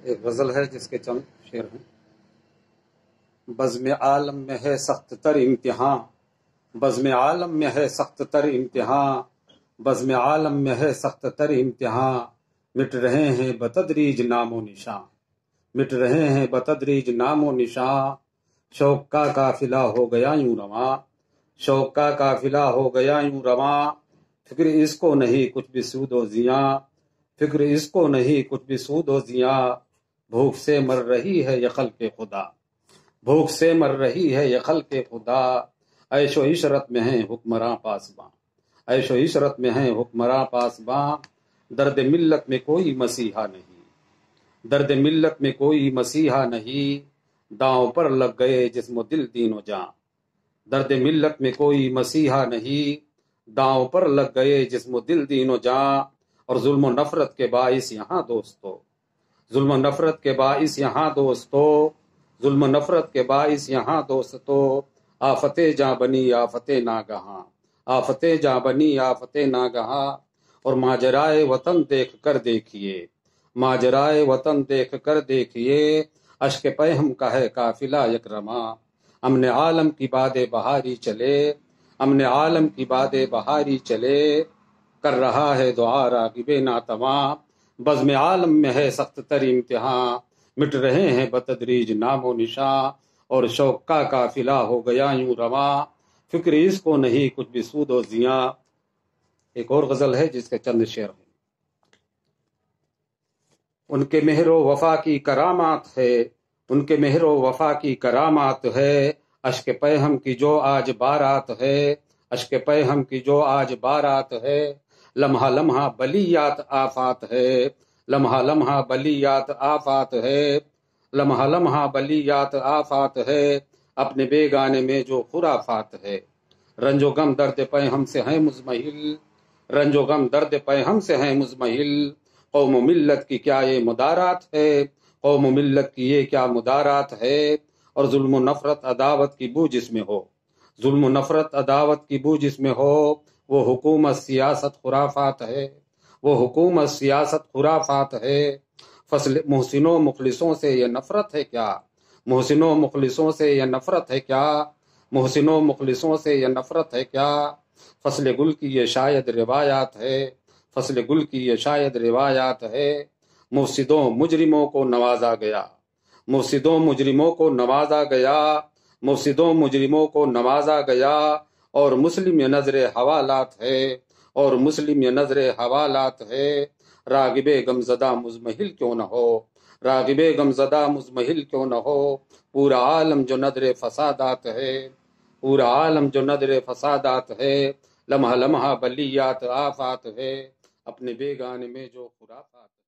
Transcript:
ایک غزل ہے جس کے چند شعر ہیں۔ بزم عالم میں ہے سخت تر امتحان، بزم عالم میں ہے سخت تر امتحان، بزم عالم میں ہے سخت تر امتحان، مٹ رہے ہیں بتدریج نام و نشان، مٹ رہے ہیں بتدریج نام و نشان، شوق کا قافلہ ہو گیا یوں رواں، شوق کا قافلہ ہو گیا یوں رواں، فکر اس کو نہیں کچھ بھی سود و زیاں، فکر اس کو نہیں کچھ بھی سود و زیاں، بھوک سے مر رہی ہے یہ خلق خدا، بھوک سے مر رہی ہے یہ خلق خدا، عیش و عشرت میں ہیں حکمراں پاسباں، عیش و عشرت میں ہیں حکمراں پاسباں، درد ملت میں کوئی مسیحا نہیں، درد ملت میں کوئی مسیحا نہیں، داؤں پر لگ گئے جسم و دل دین و جاں، درد ملت میں کوئی مسیحا نہیں، داؤں پر لگ گئے جسم و دل دین و جاں، اور ظلم و نفرت کے باعث یہاں دوستو، ظلم و نفرت کے باعث یہاں دوستو، ظلم و نفرت کے باعث یہاں دوستو، آفتیں جاں بنی آفتیں ناگہاں، آفتیں جاں بنی آفتیں ناگہاں، اور ماجرائے وطن دیکھ کر دیکھیے، ماجرائے وطن دیکھ کر دیکھیے، اشک پیہم کا ہے قافلہ یکرماں، امن عالم کی باد بہاری چلے، امن عالم کی باد بہاری چلے، کر رہا ہے دعا راغب ناتواں، بزم عالم میں ہے سخت تر امتحان، مٹ رہے ہیں بتدریج نام و نشاں، اور شوق کا قافلہ ہو گیا یوں رواں، فکر اس کو نہیں کچھ بھی سود و زیاں۔ ایک اور غزل ہے جس کے چند شعر ہیں۔ ان کے مہر و وفا کی کرامات ہے، ان کے مہر و وفا کی کرامات ہے، اشک پیہم کی جو آج بارات ہے، اشک پیہم کی جو آج بارات ہے، لمحہ لمحہ بلیات آفات ہے، لمحہ لمحہ بلیات آفات ہے، لمحہ لمحہ بلیات آفات ہے، اپنے بیگانے میں جو خرافات ہے، رنج و غم درد پیہم سے ہیں مزمحل، رنج و غم درد پیہم سے ہیں مزمحل، قوم و ملت کی کیا یہ مدارات ہے، قوم و ملت کی یہ کیا مدارات ہے، اور ظلم و نفرت عداوت کی بو جس میں ہو، ظلم و نفرت عداوت کی بو جس میں ہو، وہ حکومت سیاست خرافات ہے، وہ حکومت سیاست خرافات ہے، فصل محسنوں مخلصوں سے یہ نفرت ہے کیا، محسنوں مخلصوں سے یہ نفرت ہے کیا، محسنوں مخلصوں سے یہ نفرت ہے کیا، فصل گل کی یہ شاید روایات ہے، فصل گل کی یہ شاید روایات ہے، مفسدوں مجرموں کو نوازا گیا، مفسدوں مجرموں کو نوازا گیا، مفسدوں مجرموں کو نوازا گیا، اور مسلم یہ نظر حوالات ہے، اور مسلم یہ نظر حوالات ہے، راغب غمزدہ مزمحل کیوں نہ ہو، راغب غمزدہ مزمحل کیوں نہ ہو، پورا عالم جو نظر فسادات ہے، پورا عالم جو نظر فسادات ہے، لمحہ لمحہ بلیات آفات ہے، اپنے بیگانے میں جو خرافات ہے۔